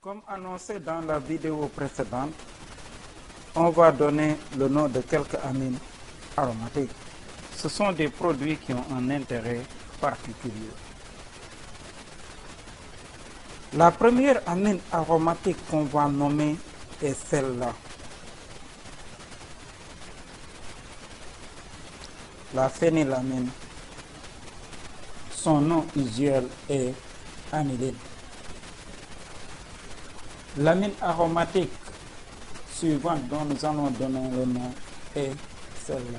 Comme annoncé dans la vidéo précédente, on va donner le nom de quelques amines aromatiques. Ce sont des produits qui ont un intérêt particulier. La première amine aromatique qu'on va nommer est celle-là. La phénylamine. Son nom usuel est aniline. L'amine aromatique suivante dont nous allons donner le nom est celle-là.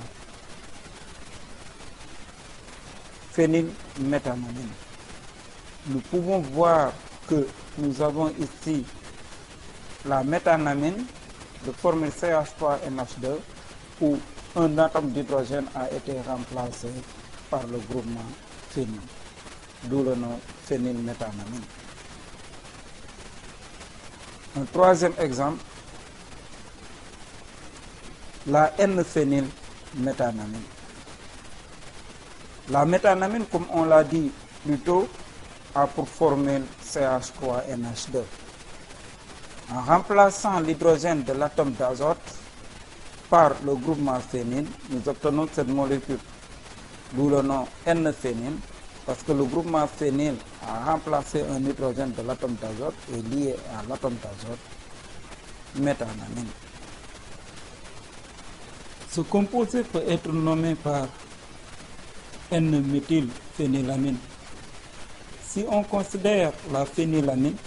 Phénylméthanamine. Nous pouvons voir que nous avons ici la méthanamine de formule CH3NH2 où un atome d'hydrogène a été remplacé par le groupement phényl, d'où le nom phénylméthanamine. Un troisième exemple, la N-phénylméthanamine. La méthanamine, comme on l'a dit plus tôt, a pour formule CH3NH2. En remplaçant l'hydrogène de l'atome d'azote par le groupement phényl, nous obtenons cette molécule, d'où le nom N-phényl, parce que le groupement phényl a remplacé un hydrogène de l'atome d'azote et lié à l'atome d'azote méthanamine. Ce composé peut être nommé par N-méthylphénylamine. Si on considère la phénylamine,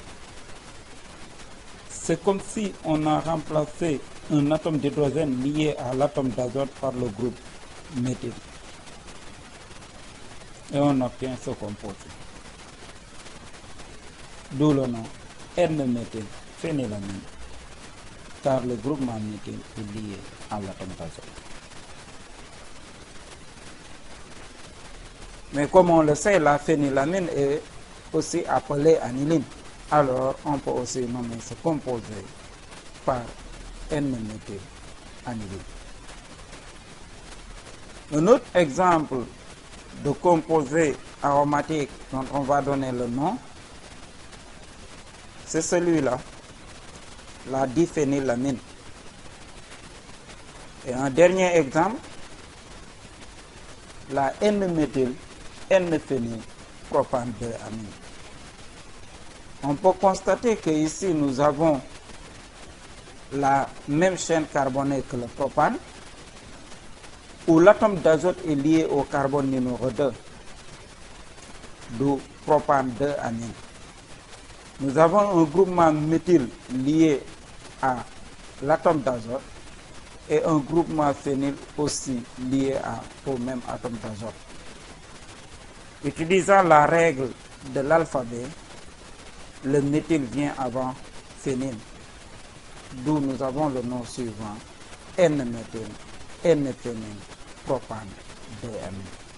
c'est comme si on a remplacé un atome d'hydrogène lié à l'atome d'azote par le groupe méthyle. Et on obtient ce composé. D'où le nom N-méthylphénylamine, car le groupement méthyle est lié à l'atome d'azote. Mais comme on le sait, la phénylamine est aussi appelée aniline. Alors, on peut aussi nommer ce composé par N-méthylaniline. Un autre exemple de composé aromatique dont on va donner le nom, c'est celui-là, la diphénylamine. Et un dernier exemple, la N-méthyl N-phénylpropane 2-amine. On peut constater que ici nous avons la même chaîne carbonée que le propane, où l'atome d'azote est lié au carbone numéro 2, d'où propane 2-amine. Nous avons un groupement méthyle lié à l'atome d'azote et un groupement phényl aussi lié au même atome d'azote. Utilisant la règle de l'alphabet, le méthyle vient avant phényl, d'où nous avons le nom suivant N-méthyl N-phénylpropane 2-amine.